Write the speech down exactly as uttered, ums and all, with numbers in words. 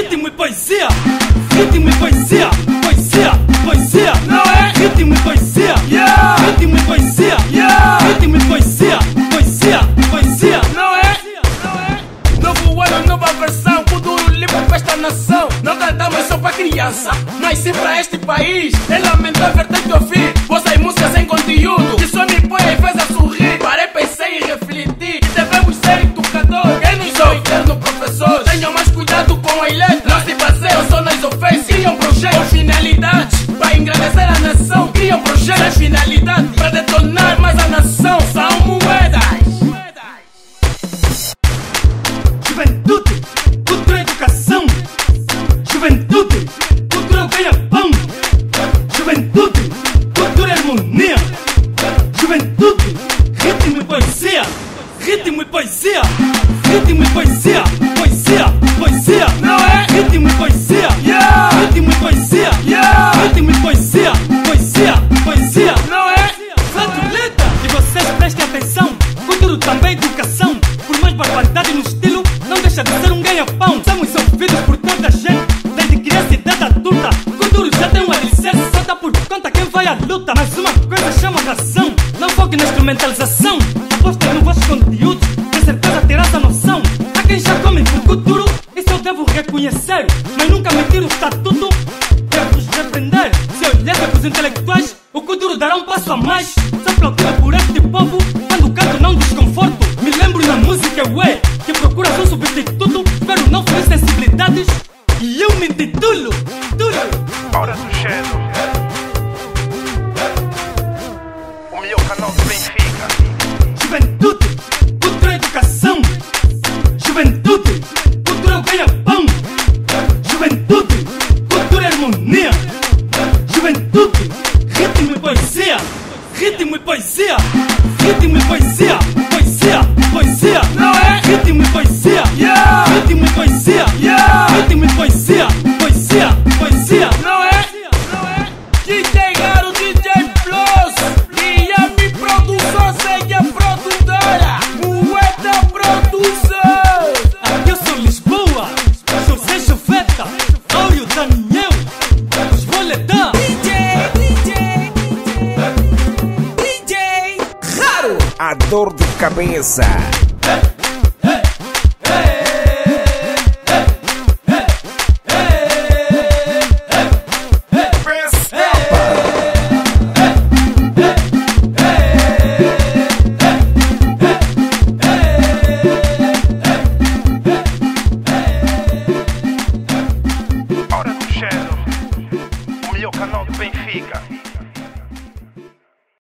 ritmo e poesia, ritmo e poesia, poesia, poesia, não é? Ritmo e poesia, yeah. Ritmo e poesia, yeah. Ritmo e poesia, poesia, poesia, não é? Não é? Novo ano, nova versão, Kuduro limpo pra esta nação. Não cantamos só pra criança, mas sim pra este país. É lamentável ter que ouvir vossas músicas sem conteúdo, que só me põe às vezes a sorrir. Parei, pensei e refleti que devemos ser educadores. Quem nos sou eterno professor, tenham mais cuidado com as letras. Não se baseiam só nas ofensas, criam projetos com finalidade para engrandecer a nação. Criam projetos com finalidade para detonar mais a nação. São moedas. Juventude, cultura e educação. Juventude, cultura ganha-pão. Juventude, cultura e harmonia. Juventude, ritmo e poesia, ritmo e poesia, ritmo e poesia, poesia, poesia, não é? Ritmo e poesia, yeah. Ritmo e poesia, yeah. Ritmo e poesia, poesia, poesia, não é? Flatuleta! E vocês prestem atenção, cultura também educação. Por mais barbaridade no estilo, não deixa de ser um ganha-pão. Somos ouvidos por tanta gente, desde criança e idade adulta. Cultura já tem um alicerce, só dá por conta quem vai à luta. Mas uma coisa chama razão, não foque na instrumentalização. Aposta nos vossos conteúdos, com certeza terás a noção. Há quem já come por cultura, isso eu devo reconhecer. Mas nunca mentir o estatuto, devo-vos repreender. Se olhassem para os intelectuais, o cultura dará um passo a mais. Se aplaudida por este povo, quando canto não desconforto. Me lembro na música ué, que procuras um substituto, pero não feliz sensibilidades. E eu me intitulo Tudo. Hora do Shadow, o melhor canal do Benfica. Juventude, cultura e educação. Juventude, cultura ganha-pão. Juventude, cultura e harmonia. Juventude, ritmo e poesia, ritmo e poesia, ritmo e poesia, poesia, poesia, não é? Ritmo e poesia, yeah. Ritmo e poesia, yeah. Ritmo e poesia, poesia, poesia, não é? Não é? D J Garo, D J Plus, e a minha produção seja produtora, Moeda Produção. Aqui eu sou Lisboa, José Joveta, Áureo Daniel, os boletão. D J, D J, D J Garo. A dor de cabeça.